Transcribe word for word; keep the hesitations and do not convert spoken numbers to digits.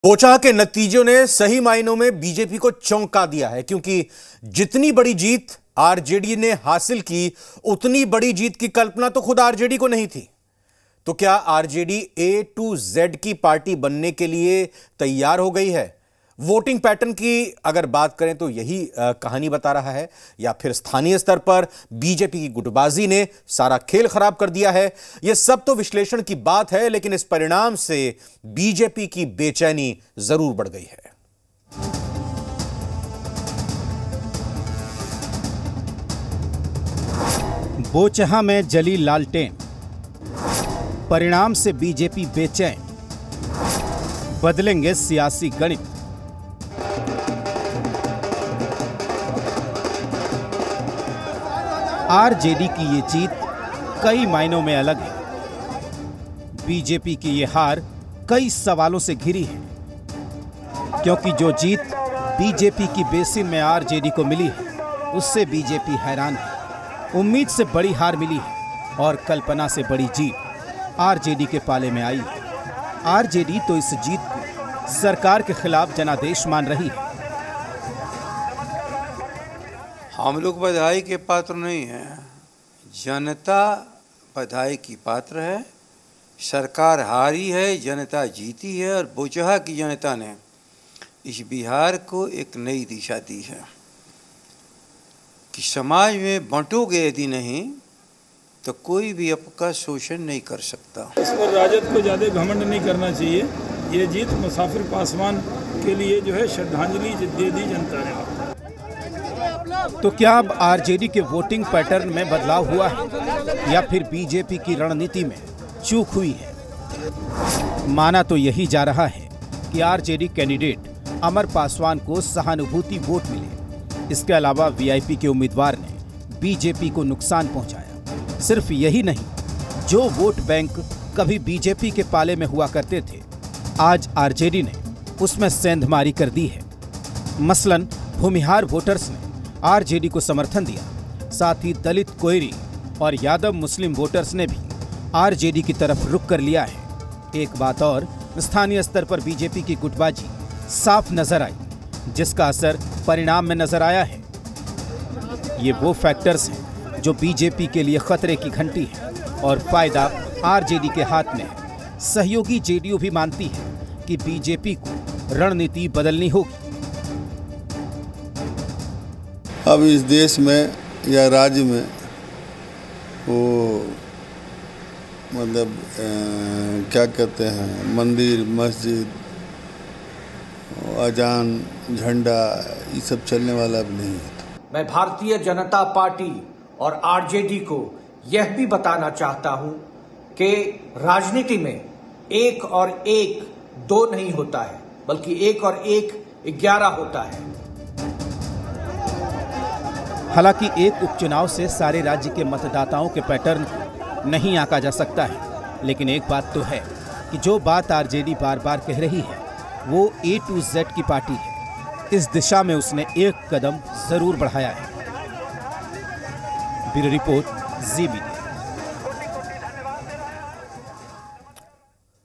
बोचा के नतीजों ने सही मायनों में बीजेपी को चौंका दिया है, क्योंकि जितनी बड़ी जीत आरजेडी ने हासिल की, उतनी बड़ी जीत की कल्पना तो खुद आरजेडी को नहीं थी। तो क्या आरजेडी ए टू जेड की पार्टी बनने के लिए तैयार हो गई है? वोटिंग पैटर्न की अगर बात करें तो यही आ, कहानी बता रहा है, या फिर स्थानीय स्तर पर बीजेपी की गुटबाजी ने सारा खेल खराब कर दिया है? यह सब तो विश्लेषण की बात है, लेकिन इस परिणाम से बीजेपी की बेचैनी जरूर बढ़ गई है। बोचहा में जली लालटेन, परिणाम से बीजेपी बेचैन, बदलेंगे सियासी गणित। आरजेडी की ये जीत कई मायनों में अलग है। बीजेपी की ये हार कई सवालों से घिरी है, क्योंकि जो जीत बीजेपी की बेसिन में आरजेडी को मिली है, उससे बीजेपी हैरान है। उम्मीद से बड़ी हार मिली है और कल्पना से बड़ी जीत आरजेडी के पाले में आई है। आरजेडी तो इस जीत को सरकार के खिलाफ जनादेश मान रही है। हम लोग बधाई के पात्र नहीं हैं, जनता बधाई की पात्र है। सरकार हारी है, जनता जीती है, और बोचहा की जनता ने इस बिहार को एक नई दिशा दी है कि समाज में बंटोगे यदि नहीं तो कोई भी आपका शोषण नहीं कर सकता। इस पर राजद को ज़्यादा घमंड नहीं करना चाहिए। ये जीत मुसाफिर पासवान के लिए जो है श्रद्धांजलि दे दी जनता ने। तो क्या अब आरजेडी के वोटिंग पैटर्न में बदलाव हुआ है, या फिर बीजेपी की रणनीति में चूक हुई है? माना तो यही जा रहा है कि आरजेडी कैंडिडेट अमर पासवान को सहानुभूति वोट मिले। इसके अलावा वीआईपी के उम्मीदवार ने बीजेपी को नुकसान पहुंचाया। सिर्फ यही नहीं, जो वोट बैंक कभी बीजेपी के पाले में हुआ करते थे, आज आरजेडी ने उसमें सेंधमारी कर दी है। मसलन भूमिहार वोटर्स ने आरजेडी को समर्थन दिया, साथ ही दलित, कोयरी और यादव मुस्लिम वोटर्स ने भी आरजेडी की तरफ रुख कर लिया है। एक बात और, स्थानीय स्तर पर बीजेपी की गुटबाजी साफ नजर आई, जिसका असर परिणाम में नजर आया है। ये वो फैक्टर्स हैं जो बीजेपी के लिए खतरे की घंटी है, और फायदा आरजेडी के हाथ में है। सहयोगी जेडीयू भी मानती है कि बीजेपी को रणनीति बदलनी होगी। अब इस देश में या राज्य में वो मतलब ए, क्या कहते हैं, मंदिर, मस्जिद, अजान, झंडा, ये सब चलने वाला अब नहीं है। मैं भारतीय जनता पार्टी और आरजेडी को यह भी बताना चाहता हूं कि राजनीति में एक और एक दो नहीं होता है, बल्कि एक और एक ग्यारह होता है। हालांकि एक उपचुनाव से सारे राज्य के मतदाताओं के पैटर्न को नहीं आंका जा सकता है, लेकिन एक बात तो है कि जो बात आरजेडी बार बार कह रही है, वो ए टू जेड की पार्टी है। इस दिशा में उसने एक कदम जरूर बढ़ाया है। Bureau report, Zee media.